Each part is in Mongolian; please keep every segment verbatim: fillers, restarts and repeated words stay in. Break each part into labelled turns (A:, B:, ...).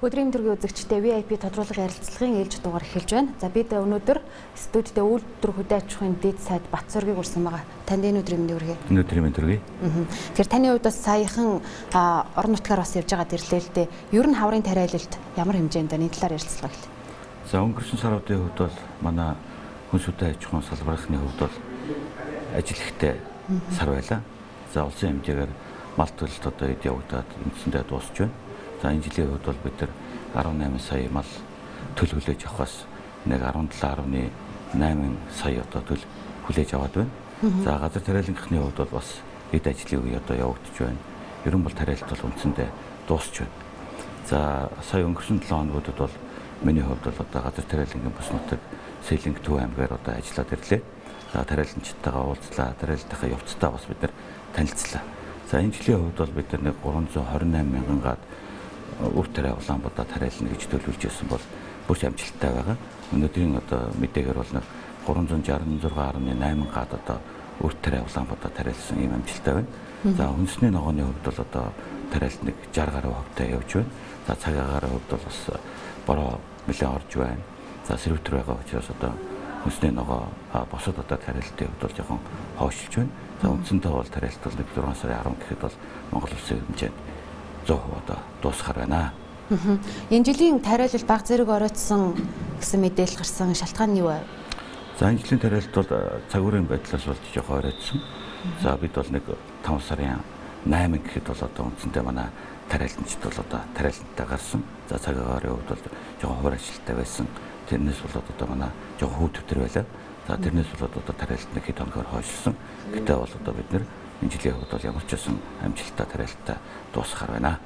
A: Өдрийн мэдрэг үзэгчдээ ви ай пи тодруулгын ярилцлагын ээлж дугаар эхэлж байна. За бид өнөөдөр студидээ үйлдвэр хөдөө аж ахуйн дэд сайд Батцоргийг урьсан байгаа. Танд энэ өдрийн мэдрэг хүргэе.
B: Энэ өдрийн мэдрэг.
A: Тэгэхээр таны хувьд бас саяхан орон нутгаар бас явж байгаа дэрлээ л дээ. Ер нь хаврын тариалалд ямар хэмжээнд энэ талаар ярилцлага хэлээ.
B: За өнгөрсөн сарын хувьд бол манай хүнс хөдөө аж ахуйн салбарынхны хувьд бол ажил ихтэй сар байлаа. За улсын хэмжээгээр мал төлөлт одоо эд явагдаад үндсэндээ дуусч байна. За энэ жилийн хувьд бол бид нар арван найман сая мал төл хүлээж авахаас нэг арван долоо гаруй найман сая одоо төл хүлээж аваад байна. За газар тариалангийнхны хувьд бол бас эд ажлын үе одоо явагдаж байна. Ерөн бол тариалт бол үндсэндээ дуусч байна. За сая өнгөрсөн долоо хоногудад бол миний хувьд бол одоо газар тариалангийн бус нутаг Сэлэнг Төв аймгаар одоо ажиллаад ирлээ. За тариаланчтайгаа уулзлаа, тариалтынхаа явцдаа бас бид нар танилцлаа. За энэ жилийн хувьд бол бид нар гурван зуун хорин найман мянган гаад үр тариа Улаанбаатар тариална гэж төлөвлөж байсан бол бүр амжилттай байгаа. Өнөөдрийн одоо мэдээгээр бол гурван зуун шарсан зургаан гаруй найман гаад одоо үр тариа Улаанбаатар тариалсан ийм амжилттай байна. За үндэсний ногооны хувьд бол одоо тариалт нэг шарсан гаруй хувьтай явж байна. За цаг агаараа хувьд бол бас бороо нэлээд орж байна. За сэрвтэр байгаа учраас одоо үндэсний ногоо босод одоо тариалтын хувьд бол жоохон хойшилж байна. За үндсэндээ бол тариалт бол нэг дөрвөн сарын арван гэхэд бол Монгол улсын хэмжээнд зөө одоо дуусахаар байна.
A: Энэ жилийн тариалал баг зэрэг оройтсон гэсэн мэдээлэл гарсан шалтгаан нь юу вэ?
B: За энэ жилийн тариалт бол цагуурийн байдлаас болж жоохон оройтсон. За бид бол нэг таван сарын найман гэхэд бол одоо үндсэндээ манай тариаланчд бол одоо тариалантай гарсан. За цаг агаарын хувьд бол жоохон хуур ажилттай байсан. Тэрнээс болоод одоо манай жоохон хүү төвтөр байлаа. За тэрнээс болоод одоо тариалт нэг хэд хоногор хойшлсон. Гэтэ бол одоо бид нэр энэ жилийн хувьд бол ямар ч байсан амжилттай тариалттай дуусгахаар байна.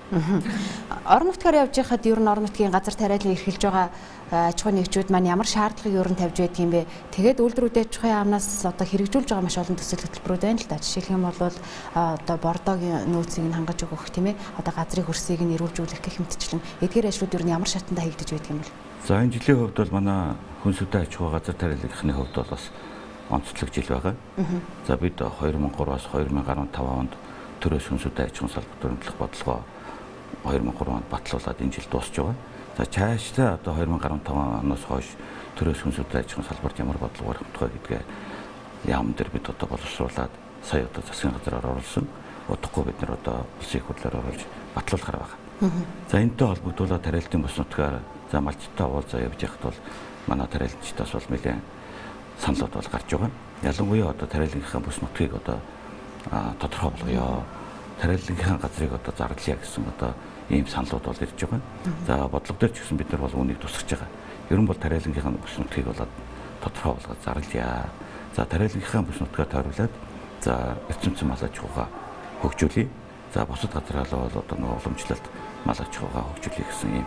A: Орон нутгаар явж байхад ер нь орон нутгийн газар тариалан эрхэлж байгаа аж ахуйн нэгжүүд маань ямар шаардлагыг ер нь тавьж байдаг юм бэ? Тэгээд үйлдвэрүүд аж ахуйн яамнаас одоо хэрэгжүүлж байгаа маш олон төсөл хөтөлбөрүүд байна л да. Жишээлх юм бол одоо бордогийн нөөцийг нь хангаж өгөх тийм ээ. Одоо газрын хөрсийг нь эрүүлжүүлэх гэх мэтчлэн эдгээр ажлууд ер нь ямар шатанда хийгдэж байдаг юм бэ?
B: За энэ жилийн хувьд бол манай хүнс хөдөө аж ахуй газар тариалгын хувьд бол бас онцлог жил байгаа. За бид хоёр мың и гураваас хоёр мың и таван онд төрөөс хүнс хөдөө аж ахуйн салбарт өрнөдлөх бодлогоо хоёр мың и гурав онд батлуулаад энэ жил дуусч байгаа. За цаашдаа одоо хоёр мың и таван оноос хойш төрөөс хүнс хөдөө аж ахуйн салбарт ямар бодлого барих тухай гэдгээ яам дээр бид одоо боловсруулад сая одоо засгийн газраар оруулсан. Удахгүй бид нар одоо улсын их хурлаар оруулж батлуулахаар байгаа. За энэтэй холбогдуулаад тариалтын бус нутгаар за малчтай уулзаа явж байхад бол манай тариаланчдаас бол нэлээд саналууд бол гарч байгаа. Ялангуяа одоо тариалангийнхаа бус нутгийг одоо тодорхой болгоё. Тариалангийнхаа газрыг одоо зарлая гэсэн одоо ийм саналууд бол ирж байгаа. За бодлого дээр ч гэсэн бид нар бол үүнийг тусгаж байгаа. Ерөн бол тариалангийнхаа бус нутгийг бол тодорхой болгоод зарлая. За тариалангийнхаа бус нутгаа тойруулаад за эрчимцэн мал аж ахуйгаа хөгжүүлье. За бусад газраа бол одоо нэг уламжлалт мал аж ахуйгаа хөгжүүлье гэсэн ийм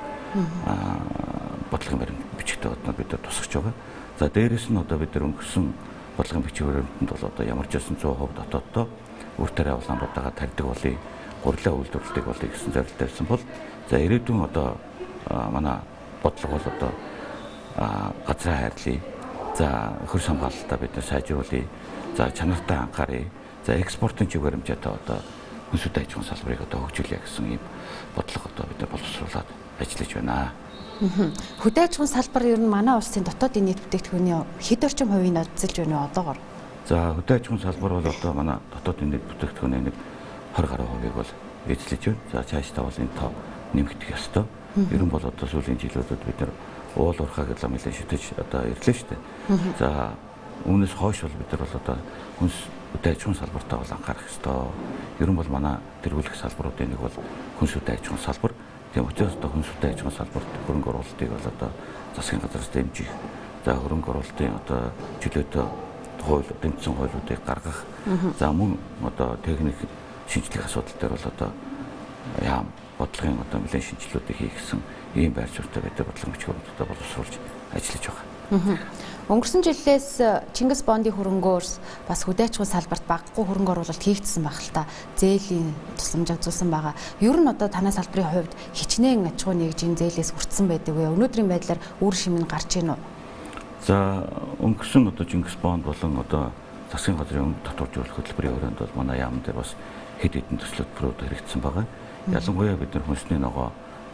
B: бодлогын баримт бичигтэй одоо бид нар тусгаж байгаа. За дээрэс нь одоо бид нар өнгөрсөн бодлогын бичиг баримтанд бол одоо ямар ч байсан зуун хувь дотооддоо үр тариа Улаанбаатараа тарьдаг болъё, гурилаа үйлдвэрлэдэг болъё гэсэн зорилт тавьсан бол за ирээдүйн одоо манай бодлого бол одоо газраа хайрлая. За хөрс хамгаалалтаа бид нар сайжруулъя. За чанартай анхааръя. За экспортын чиг баримжаатай одоо хүнс хөдөө аж ахуйн салбарыг одоо хөгжүүлье гэсэн ийм бодлого одоо бид нар боловсруулад ажиллаж байна.
A: Хөдөө аж ахуйн салбар ер нь манай улсын дотоодын нийт бүтээгдэхүүний хэд орчим хувийг эзэлж байна вэ одоогоор?
B: За хөдөө аж ахуйн салбар бол одоо манай дотоодын нийт бүтээгдэхүүний нэг двадцать гаруй хувийг бол эзэлж байна. За цаашдаа бол энэ тоо нэмэгдэх ёстой. Ер нь бол одоо сүүлийн жилүүдэд бид нар уул уурхай гэж нэлээд шүтэж одоо ирлээ шүү дээ. За үүнээс хойш бол бид нар бол одоо хүнс хөдөө аж ахуйн салбартаа бол анхаарах ёстой. Ер нь бол манай тэргүүлэх салбаруудын нэг бол хүнс хөдөө аж ахуйн салбар. Тийм учраас одоо хүнс хөдөө аж ахуйн салбарт хөрөнгө оруулалтыг бол одоо засгийн газраас дэмжих. За хөрөнгө оруулалтын одоо чөлөөтэй хууль, тэмцэн хуулиудыг гаргах. За мөн одоо техник шинжилгээ асуудал дээр бол одоо яам бодлогын одоо нэлээд шинжилгэүүдийг хийх гэсэн ийм байр суурьтай байдаг бодлого бичгүүрүүдэд боловсруулж ажиллаж байгаа.
A: Өнгөрсөн жилээс Чингис бондын хөрөнгөөр бас хөдөө аж ахуйн салбарт багагүй хөрөнгө оруулалт хийгдсэн байх л та. Зээлийн тусламж зулсан байгаа. Ер нь одоо танай салбарын хувьд хичнээн аж ахуйн нэгжийн зээлээс хүртсэн байдаг вэ? Өнөөдрийн байдлаар үр шим нь гарч ийн үү?
B: За өнгөрсөн одоо Чингис бонд болон одоо засгийн газрын өмнө татваржуулах хөтөлбөрийн өрөөнд бол манай яам дээр бас хэд хэдэн төсөл хөтөлбөрүүд хэрэгжсэн байгаа. Ялангуяа бид нар хүнсний ногоо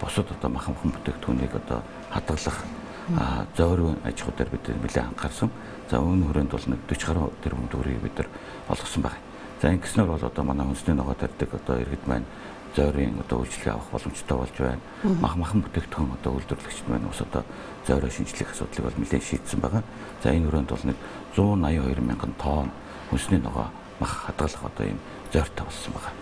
B: бусад одоо махан махан бүтээгдэхүүнийг одоо хадгалах зөөрийн аж ахуй дээр бид нэлээд анхаарсан. За өмнө хүрээнд бол нэг дөрвөн гаруй тэрбум төгрөгийг бид нар олгосон байна. За ингэснээр бол одоо манай хүнсний ногоо тарьдаг одоо иргэд маань зөөрийн одоо үйлчлэг авах боломжтой болж байна. Мах махан бүтээгдэхүүн одоо үйлдвэрлэгчд маань бас одоо зөөрөө шинжлэх асуудлыг бол нэлээд шийдсэн байгаа. За энэ хүрээнд бол нэг зуун аян хоёр мянган тонн хүнсний ногоо мах хадгалах одоо ийм зөөртэй болсон байгаа.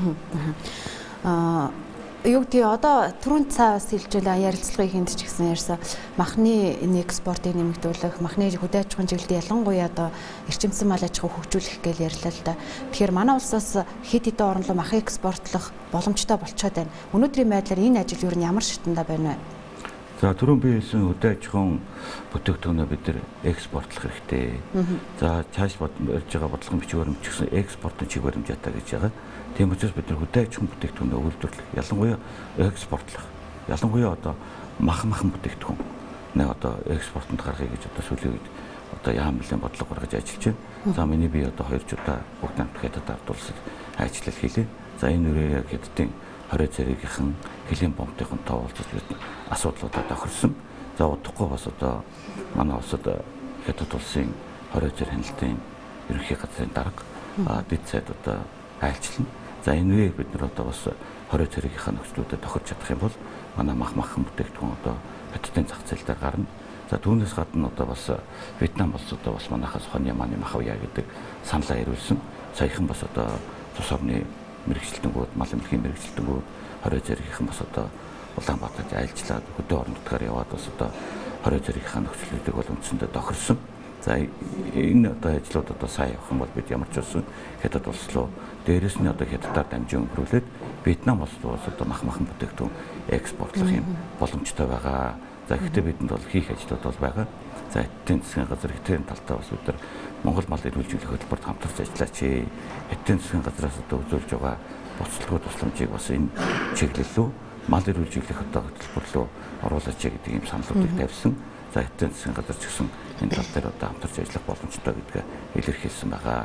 A: Аа юу гэдэг одоо түрүүн цаас хэлжүүлээ ярилцлагыг хийх ч гэсэн ярьсан махны энэ экспортыг нэмэгдүүлэх, махны хөдөө аж ахуйн чиглэлд ялангуяа одоо эрчимсэн мал аж ахуй хөгжүүлэх гэж ярьлаа л да. Тэгэхээр манай улсаас хэд хэдэн орн руу мах экспортлох боломжтой болчиход байна. Өнөөдрийн байдлаар энэ ажил юу н ямар шатанда байна вэ?
B: За түрүүн би хэлсэн хөдөө аж ахуйн бүтээгдэхүүнээ бид нар экспортлох хэрэгтэй. За цааш бодж байгаа бодлогын бичиг баримт ч гэсэн экспортын чиг баримжаатай гэж байгаа. Тийм учраас бид нар хөдөө аж ахуйн бүтээгдэхүүнээ үйлдвэрлэх, ялангуяа экспортлох. Ялангуяа одоо мах махан бүтээгдэхүүн нэ одоо экспортод гаргая гэж одоо сүүлийн үед одоо яам билэн бодлого гаргаж ажиллаж байна. За миний би одоо хоёр удаа бүгд хамт хятад ард улсад ажиллал хийлээ. За энэ үрээ яг хятадын хорой царигийнхан хэлийн бомбтойхон тоолцож бид асуудлуудаа тохирсон. За удахгүй бас одоо манай улсад хятад улсын хорой цар хяналтын ерөнхий газрын дарга дэд сайд одоо айлчлана. За энэ үеийг бид нар одоо бас хорой царигийнхаа нөхцлүүдэд тохирч чадах юм бол манай мах махан бүтээгдэхүүн одоо хятадын зах зээл дээр гарна. За түүнээс гадна одоо бас Вьетнам улс одоо бас манайхаас хонья мааны мах авъя гэдэг саналаа ирүүлсэн. Саяхан бас одоо цус орны мэрэгчлэлтэнгүүд, мал эмнэлгийн мэрэгчлэлтэнгүүд хорой царигийнхан бас одоо Улаанбаатарт айлчлаад хөдөө орон нутгаар яваад бас одоо хорой царигийнхаа нөхцлүүдийг бол үндсэндээ тохирсон. За энэ одоо ажлууд одоо сайн явах юм бол бид ямар ч болсон хятад улс руу дээрээс нь одоо хятадаар дамжин өнгөрүүлээд Вьетнам улс руу одоо мах махан бүтээгдэхүүн экспортлох юм боломжтой байгаа. За гэхдээ бидэнд бол хийх ажлууд бол байгаа. За эдийн засгийн газар хэтэрийн талтаа бас бид нар Монгол мал эрүүлжүүлэх хөтөлбөрт хамтарч ажиллаач. Эдийн засгийн газраас одоо үзүүлж байгаа буцлагууд тусламжийг бас энэ чиглэл рүү мал эрүүлжүүлэх одоо хөтөлбөр рүү оруулаач гэдэг ийм саналуудыг тавьсан. За эдийн засгийн газар ч гэсэн энэ тал дээр одоо хамтарч ажиллах боломжтой гэдгээ илэрхийлсэн байгаа.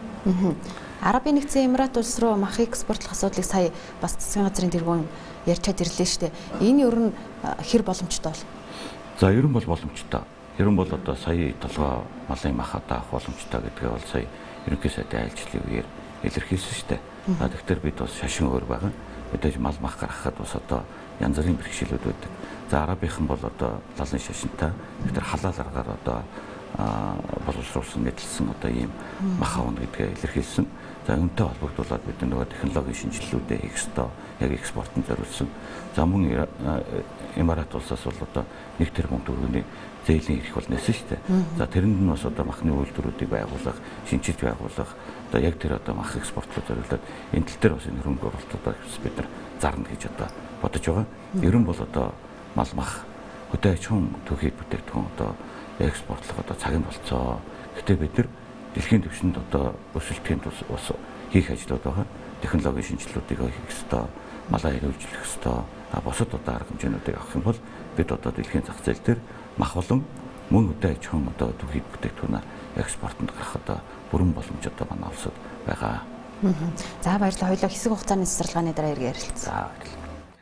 A: Арабын нэгдсэн Эмират улс руу мах экспортлох асуудлыг сая бас засгийн газрын тэргүүн ярьчаад ирлээ шүү дээ. Энэ ер нь хэр боломжтой бол?
B: За ер нь бол боломжтой. Ер нь бол одоо сая толгой малын мах одоо авах боломжтой гэдгээ бол сая ерөнхий сайдын айлчлалын үеэр илэрхийлсэн шүү дээ. За тэгэхээр бид бас шашин өөр байгаа. Бид мал мах гаргахад бас одоо янз бүрийн бэрхшээлүүд байдаг. За арабийнхан бол одоо лалын шашинтай бид нар халаал аргаар одоо боловсруулсан нэтлсэн одоо ийм мах авна гэдгээ илэрхийлсэн. За үүнтэй холбогдуулаад бид нөгөө технологийн шинжилгэлүүдээ хийх ёстой. Яг экспортод зориулсан. За мөн Эмират улсаас бол одоо нэг тэрбум төгрөгийн зээлийн эрх бол нээсэн шүү дээ. За тэрэнд нь бас одоо махны үйлдвэрүүдийг байгуулах, шинжилж байгуулах, одоо яг тэр одоо мах экспортлоо зориулаад энэ тал дээр бас энэ хөрөнгө оруулалтуудаа бид нар зарна гэж одоо бодож байгаа. Ер нь бол одоо мал мах хөдөө аж ахуйн төвхий бүтээгдэхүүн одоо экспортлох одоо цаг нь болцоо. Гэтэ бид нар дэлхийн түвшинд одоо өсөлтийн тус бас хийх ажлууд байгаа. Технологийн шинжилгэүүдийг хийх ёстой, малаа эрүүлжүүлэх ёстой. А босод одоо арга хэмжээнүүдийг авах юм бол бид одоо дэлхийн зах зээл дээр мах болон мөн хөдөө аж ахуйн одоо төвхий бүтээгдэхүүнээ экспортод гарах одоо бүрэн боломж одоо манай улсад байгаа.
A: За баярлалаа. Хоёулаа хэсэг хугацааны цэцэрлэгааны дараа иргэ ярилцсан.
B: За баярлалаа.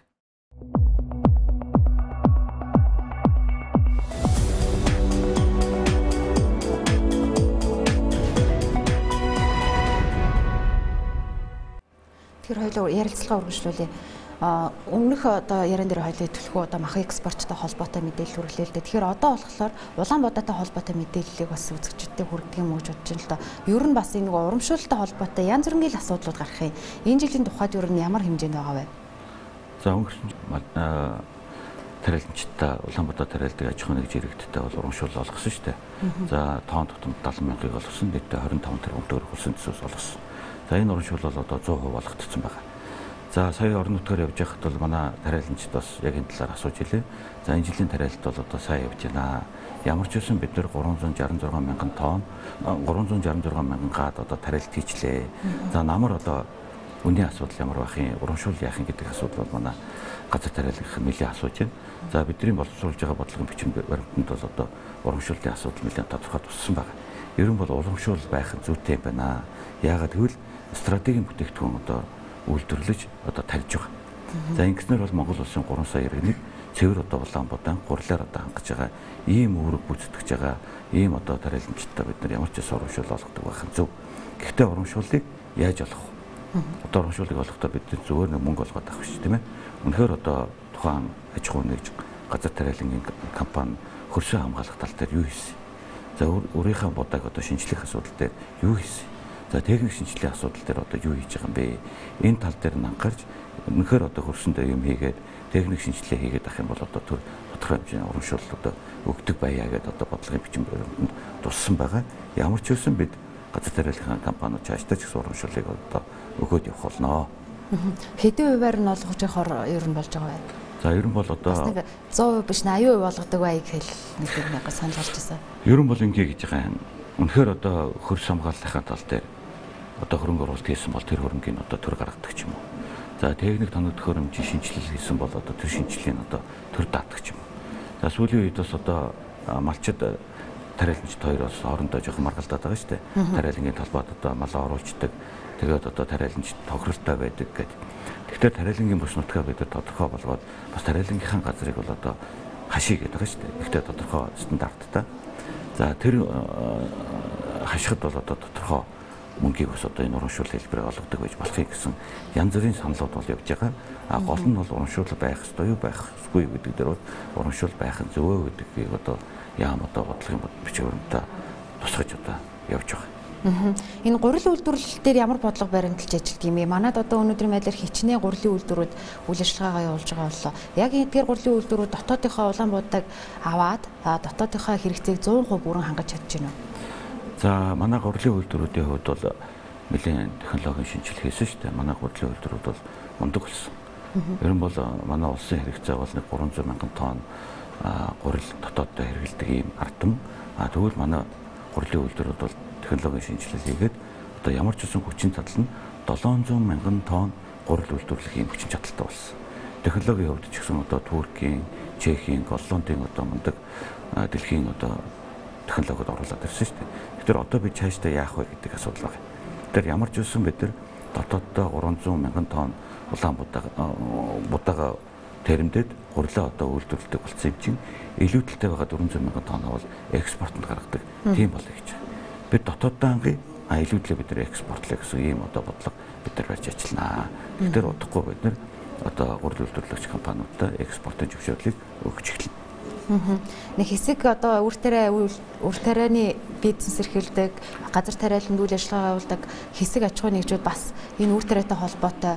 A: Тэр хоёулаа ярилцлага үргэлжлүүлээ. Өмнөх одоо яран дээр хоёлаа төлхөө одоо мах экспорттой холбоотой мэдээлэл хүргэлээ л дээ. Тэгэхээр одоо болохоор Улаанбаатартай холбоотой мэдээллийг бас үзэгчдэд хүргдэг юм уу гэж бодож байна л да. Ер нь бас энэ нэг урамшуулалттай холбоотой янз бүрийн асуудлууд гарах юм. Энэ жилийн тухайд ер нь ямар хэмжээнд байгаа вэ?
B: За өнгөрсөн тариаланчтай Улаанбаатар тариалдаг аж ахуйн нэгж иргэдтэй бол урамшуул олгосон шүү дээ. За тоон тутамд седем мянгаыг олгосон, нийтдээ двадцать пять тэрбум төгрөг хөлсөн төсөөс олгосон. За энэ урамшуул бол одоо сто процент болгогдсон байна. За сая орон нутгаар явж байхад бол манай тариаланчид бас яг энэ талаар асууж илээ. За энэ жилийн тариалт бол одоо сайн явж байна. Ямар ч үсэн бид нэр trois hundred sixty-six мянган тонн trois hundred sixty-six мянган гад одоо тариалт хийчлээ. За намар одоо үнийн асуудал ямар байх юм, урамшуул яах юм гэдэг асуудал бол манай газар тариалгын нэлээд асууж байна. За бидний боловсруулж байгаа бодлогын бичмэ баримтанд бол одоо урамшууллын асуудал нэлээд тодорхой туссан байна. Ер нь бол урамшуул байх зүйтэй байна. Яагаад гэвэл стратегийн бүтээгдэхүүн одоо үйлдвэрлэж одоо тарьж байгаа. За ингэснээр бол Монгол улсын гурван сая иргэнийг цэвэр одоо Улаанбаатар гурлаар одоо хангаж байгаа ийм үүрэг гүйцэтгэж байгаа ийм одоо тариаланчтай бид нар ямар ч ус урамшуул олгодог байх нь зөв. Гэхдээ урамшуулыг яаж олох вэ? Одоо урамшуулыг олохдоо бид зөвөр нэг мөнгө олгоод авах шүү, тийм ээ. Үнэхээр одоо тухайн аж ахуй нэгж газар тариалангийн компани хөрсөө хамгаалах тал дээр юу хийсэн? За өөрийнхөө бодог одоо шинжлэх асуудал дээр юу хийсэн? За техник шинжилгээ асуудал дээр одоо юу хийж байгаа юм бэ? Энэ тал дээр нь анхаарч үнэхээр одоо хөрсөндөө юм хийгээд техник шинжилгээ хийгээд ах юм бол одоо төр тодорхой хэмжээний урамшуул одоо өгдөг баяа гэдэг одоо бодлогын бичин баримтанд туссан байгаа. Ямар ч үсэн бид газар тариалгын компаниуд цаашдаа ч гэсэн урамшуулыг одоо өгөөд явах болно.
A: Хэдэн хувиар нь олгож явахаар ер нь болж байгаа вэ?
B: За ер нь бол одоо
A: зуун хувь биш восемьдесят хувь болгодог бай гэх нэг нэг санал гарч ирсэн.
B: Ер нь бол ингэ гэж байгаа юм. Үнэхээр одоо хөрс хамгааллахын тал дээр одоо хөрөнгө оруулалт хийсэн бол тэр хөрөнгийн одоо төр гаргадаг ч юм уу. За техник тоног төхөөрөмжийн шинжилэл хийсэн бол одоо тэр шинжилгээний одоо төр даатдаг ч юм уу. За сүүлийн үед бас одоо малчид тариаланчид хоёроос хоорондоо жоохон маргалдаад байгаа шүү дээ. Тариалангийн талбайд одоо мал оруулцдаг. Тэгээд одоо тариаланчид тохиролтой байдаг гэдэг. Тэгэхээр тариалангийн бүс нутгаа бид тодорхой болгоод бас тариалангийнхаа газрыг бол одоо хашиг гэдэг байгаа шүү дээ. Ихтэй тодорхой стандарттай. За тэр хашигт бол одоо тодорхой мөнгийг бас одоо энэ урамшуул хэлбэрээр олгодог байж болохыг гэсэн янз бүрийн саналууд бол явж байгаа. А гол нь бол урамшуул байх ёстой юу байх ёсгүй гэдэг дээр бол урамшуул байх нь зөвөө гэдгийг одоо яам одоо бодлогын бичвэрнтэй тусгаж одоо явж байгаа.
A: Энэ гурилын үйлдвэрлэл дээр ямар бодлого баримталж ажилладаг юм бэ? Манайд одоо өнөөдрийн байдлаар хичнээн гурилын үйлдвэрүүд үйл ажиллагаагаа явуулж байгаа боллоо. Яг эдгээр гурилын үйлдвэрүүд дотоодынхоо Улаанбаатарыг аваад дотоодынхоо хэрэгцээг сто процент бүрэн хангаж чадж байна уу?
B: За манай гурилын үйлдвэрүүдийн хувьд бол нэлээд технологийн шинжилгээ хийсэн шүү дээ. Манай гурилын үйлдвэрүүд бол мундаг болсон. Ер нь бол манай улсын хэрэгцээ бол нэг гурван зуун мянган тонн гурил дотооддоо хэрэглэдэг ийм ардам. А тэгвэл манай гурилын үйлдвэрүүд бол технологийн шинжилгээ хийгээд одоо ямар ч үсэн хүчин чадал нь долоон зуун мянган тонн гурил үйлдвэрлэх ийм хүчин чадалтай болсон. Технологийн хувьд ч гэсэн одоо Туркийн, Чехийн, Голландын одоо мундаг дэлхийн одоо технологид оруулаад ирсэн шүү дээ. Тэгэхээр одоо бид цаашдаа яах вэ гэдэг асуудал байна. Тэгэхээр ямар ч үсэн бид нар дотооддоо гурван зуун мянган тонн Улаанбаатар будаага тэрэмдэд гурилаа одоо үйлдвэрлэдэг болсон юм чинь илүүдэлтэй байгаа дөрвөн зуун мянган тонн бол экспортод гаргадаг. Тийм болъё гэж. Бид дотооддоо анги а илүүдлээ бид нар экспортлоо гэсэн ийм одоо бодлого бид нар барьж ажилланаа. Тэгэхээр удахгүй бид нар одоо гурил үйлдвэрлэгч компаниудад экспортын зөвшөөрлийг өгч эхэлнэ.
A: Нэг хэсэг одоо үр тариа үр тарианы бизнес эрхэлдэг, газар тариаланд үйл ажиллагаа явуулдаг хэсэг аж ахуй нэгжүүд бас энэ үр тариатай холбоотой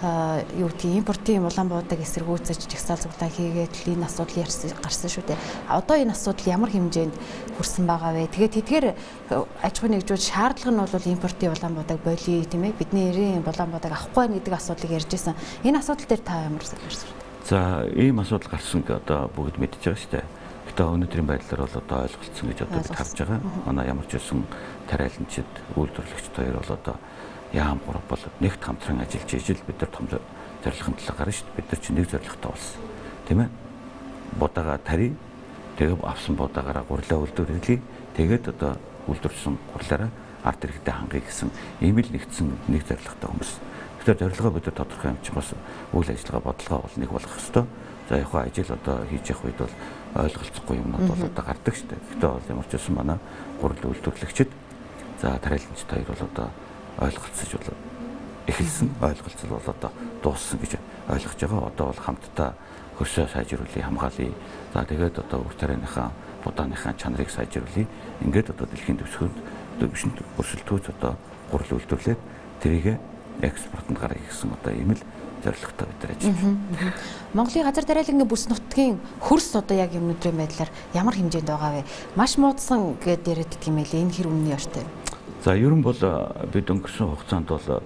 A: юу гэдэг импортын Улаанбаатарыг эсэргүүцэж жагсаал цуглаан хийгээд энэ асуудал гарсан шүү дээ. Одоо энэ асуудал ямар хэмжээнд хүрсэн байгаа вэ? Тэгээд тэдгээр аж ахуй нэгжүүд шаардлага нь бол импортын Улаанбаатарыг болиё тийм ээ. Бидний эрийн Улаанбаатарыг авахгүй гэдэг асуудлыг ярьж байсан. Энэ асуудал дээр та ямар ярьсан?
B: За ийм асуудал гарсан гэдэг одоо бүгд мэдж байгаа шүү дээ. Гэтэ өнөөдрийн байдлаар бол одоо ойлголцсон гэж одоо бид харж байгаа. Манай ямар ч үсэн тариаланчид, үйлдвэрлэгчид хоёр бол одоо яам гурав бол нэгт хамтран ажиллаж ижил бид нар том зорилгын талаар гарна шүү дээ. Бид нар чинь нэг зорилготой болсон. Тийм ээ? Будаага тари, тэгээд авсан будаагаараа гурилаа үйлдвэрлэе. Тэгээд одоо үйлдвэрсэн гурилаараа ард иргэдэд хангая гэсэн ийм л нэгдсэн нэг зорилготой хүмүүс. Тэгэхээр зорилгоо бид тодорхой юм чинь бас үйл ажиллагаа бодлогоо бол нэг болгох ёстой. За яг хаа ажил одоо хийж явах үед бол ойлголцохгүй юмнууд бол одоо гардаг шүү дээ. Гэтэ бол ямар ч байсан манай гурил үйлдвэрлэгчид за тариаланчид хоёр бол одоо ойлголцож бол эхэлсэн. Ойлголцол бол одоо дууссан гэж ойлгож байгаа. Одоо бол хамтдаа хөрсөө сайжруулах хамгаалъя. За тэгээд одоо үр тарианыхаа будааныхаа чанарыг сайжруулъя. Ингээд одоо дэлхийн дэвсгэрт дэвшинт өрсөлдөөж одоо гурил үйлдвэрлээд тэрийг экспортод гаргах гэсэн одоо ийм л зорилготой бид нар ажиллаж байна.
A: Монголын газар тариалангийн бүс нутгийн хөрс одоо яг юм өдрийн байдлаар ямар хэмжээнд байгаа вэ? Маш муудсан гэдээ яриад гэмээ л энэ хэр үнэн ёстой вэ?
B: За ер нь бол бид өнгөрсөн хугацаанд бол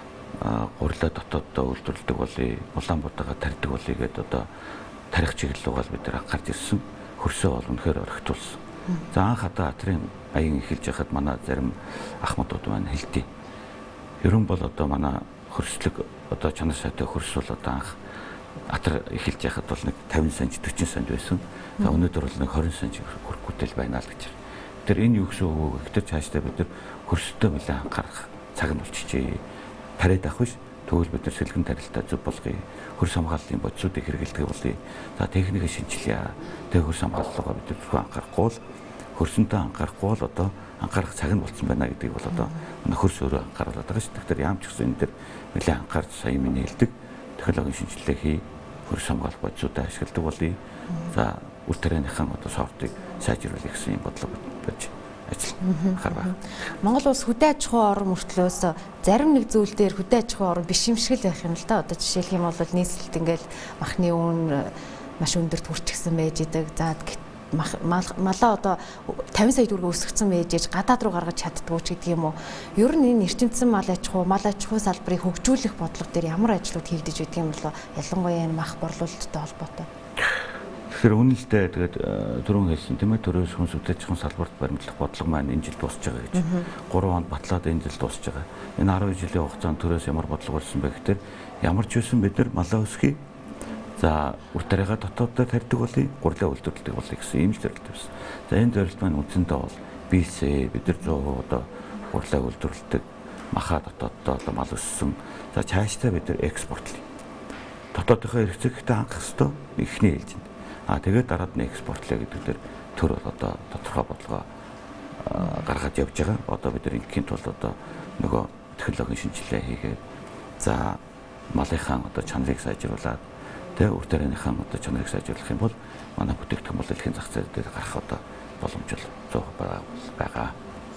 B: гурилаа дотооддоо үйлдвэрлэдэг болъё, Улаанбаатараа тарьдаг болъё гэдэг одоо тарих чиглэл угаал бид нар гарч ирсэн. Хөрсөө бол үнэхээр орхитуулсан. За анх хата атрын аян эхэлж байхад манай зарим ахмадууд маань хэлтий. Ер нь бол одоо манай хөрслөг одоо чанар сайтай хөрс бол одоо анх атар эхэлж байхад бол нэг тавин санж дөрвөн санд байсан. За өнөөдөр бол нэг хорин санж хүрэхгүйтэл байна л гэж. Тэр энэ юу гэсэн үг вэ? Гэтэл цаашдаа бид нар хөрстэй нэлээд анхаарах цаг нь болчихжээ. Тариад авах биш, Тэгвэл бид нар сэлгэн тарилтаа зөв болгоё. Хөрс хамгааллын бодисуудыг хэрэгэлдэг болъё. За техникийг шинжилье. Тэгээ хөрс хамгааллаа бид зөвхөн анхаарахгүй бол хөрсөнтэй анхаарахгүй бол одоо анхаарах цаг нь болсон байна гэдгийг бол одоо манай хөрс өөрөө анхааруулдаг байгаа шүү. Тэгэхээр яам ч гэсэн энэ дэр нэлээд анхаарч сая миний хэлдэг технологийн шинжилгээ хий, хөрс хамгаалах бодисуудаа ашигладаг болъё. За үр тарианыхан одоо софтыг сайжруулах гэсэн юм бодлого байж ажил хараа.
A: Монгол улс хөдөө аж ахуй орон мөртлөөс зарим нэг зүйл дээр хөдөө аж ахуй орон биш юм шиг л байх юм л да. Одоо жишээлх юм бол нийслэлт ингээл махны үн маш өндөрт хүрчихсэн байж идэг. За малаа одоо тавин сая төгрөгөөр өсгөгдсөн байж ээж гадаад руу гаргаж чаддгүй ч гэдэг юм уу. Ер нь энэ эрчимцэн мал аж ахуй, мал аж ахуй салбарыг хөгжүүлэх бодлого дээр ямар ажлууд хийгдэж байдаг юм болоо ялангуяа энэ мах борлуулалттай холбоотой.
B: Тэгэхээр үнэлдэ тэгээд түрүүн хэлсэн тийм ээ төрөөс хүн сүлжээчхэн салбарт баримтлах бодлого маань энэ жил дуусж байгаа гэж. гурван хонд батлаад энэ жил дуусж байгаа. Энэ арван жилийн хугацаанд төрөөс ямар бодлого болсон бэ гэхээр ямар ч үсэн бид нар малаа өсгөе. За үр тариагаа дотооддоо тарьдаг болъё, гурлаа үйлдвэрлэдэг болъё гэсэн ийм зорилт байсан. За энэ зорилт маань үндсэндээ бол бийсээ бид нар зөө одоо гурлаа үйлдвэрлэдэг, махаа дотооддоо одоо мал өссөн. За цаашдаа бид нар экспортлъя. Дотоодынхоо хэрэгцээгтэй хангах ёстой ихний хэлж байна. А тэгээд дараад нь экспортлъя гэдэг дээр төр бол одоо тодорхой бодлогоо гаргаж явж байгаа. Одоо бид нар ингийн тулд одоо нөгөө технологийн шинжилгээ хийгээд за малынхаа одоо чанарыг сайжруулад тэгээ үр тарианыхаа одоо чанарыг сайжруулах юм бол манай бүтээгдэхүүн бол дэлхийн зах зээл дээр гарах одоо боломж зөөх байгаа.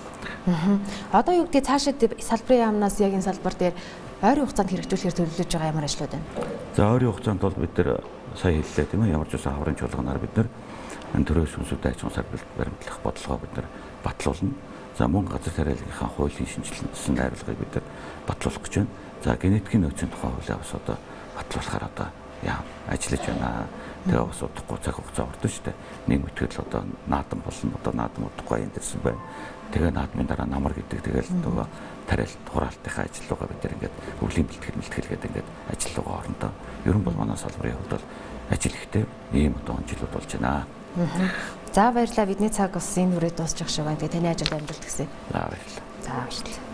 A: Одоо юу гэдэг цаашид салбарын яамнаас яг энэ салбар дээр ойрын хугацаанд хэрэгжүүлэхээр төлөвлөж байгаа ямар ажлууд байна?
B: За ойрын хугацаанд бол бид нар сая хэллээ тийм ээ ямар ч үсэн хаврын чуулганаар бид нар энэ төрөөс сүнсүүд аж ахуйн салбарт баримтлах бодлогоо бид нар батлуулна. За мөн газар тариалгын хуулийн шинжилсэн найруулгыг бид нар батлуулах гэж байна. За генетикийн нөөцийн тухай хуулиа бас одоо батлуулахаар одоо яа ажиллаж байна. Тэгээ бас удахгүй цаг хугацаа ордог шүү дээ. Нэг мэтгэл одоо наадам болно. Одоо наадам удахгүй энэ дэрсэн байна. Тэгээ наадмын дараа намар гэдэг тэгэл нөгөө тариалт хураалтынхаа ажлуугаа бид нар ингээд өвлийн бэлтгэл мэлтгэл гэдэг ингээд ажлуугаа орондоо ер нь бол манай салбарын хувьд бол ажил ихтэй ийм одоо онцлог болж байна.
A: За баярлалаа бидний цаг бас энэ хүрээд дуусчих шиг байна. Тэгээ таны ажилд амжилт хүсье.
B: За баярлалаа.
A: За баярлалаа.